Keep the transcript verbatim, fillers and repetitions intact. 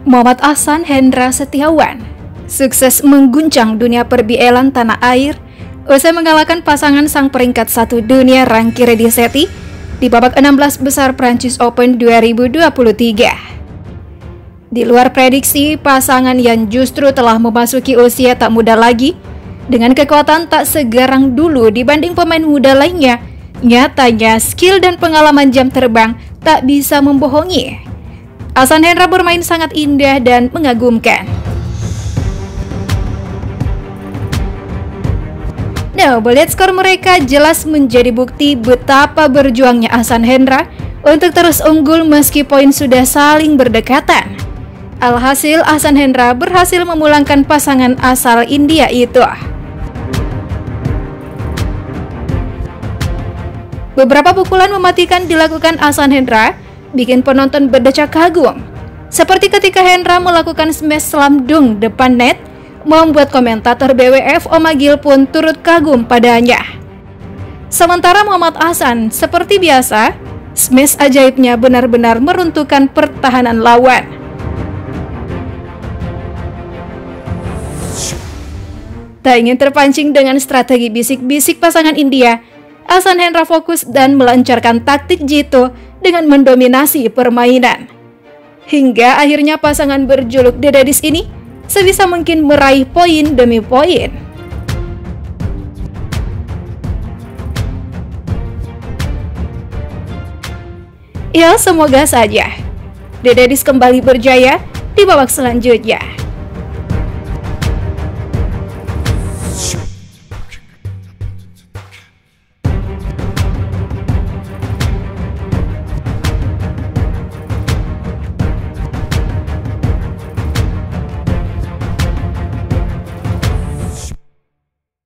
Muhammad Ahsan Hendra Setiawan sukses mengguncang dunia per-B L-an tanah air usai mengalahkan pasangan sang peringkat satu dunia Ranki Reddy-Setty di babak enam belas besar Prancis Open dua ribu dua puluh tiga. Di luar prediksi, pasangan yang justru telah memasuki usia tak muda lagi dengan kekuatan tak segarang dulu dibanding pemain muda lainnya, nyatanya skill dan pengalaman jam terbang tak bisa membohongi. Ahsan Hendra bermain sangat indah dan mengagumkan. Nah, melihat skor mereka jelas menjadi bukti betapa berjuangnya Ahsan Hendra untuk terus unggul meski poin sudah saling berdekatan. Alhasil, Ahsan Hendra berhasil memulangkan pasangan asal India itu. Beberapa pukulan mematikan dilakukan Ahsan Hendra bikin penonton berdecak kagum. Seperti ketika Hendra melakukan smash slam dunk depan net, membuat komentator B W F Omagil pun turut kagum padanya. Sementara Muhammad Ahsan seperti biasa, smash ajaibnya benar-benar meruntuhkan pertahanan lawan. Tak ingin terpancing dengan strategi bisik-bisik pasangan India, Ahsan Hendra fokus dan melancarkan taktik jitu dengan mendominasi permainan. Hingga akhirnya pasangan berjuluk The Daddies ini sebisa mungkin meraih poin demi poin. Ya, semoga saja The Daddies kembali berjaya di babak selanjutnya.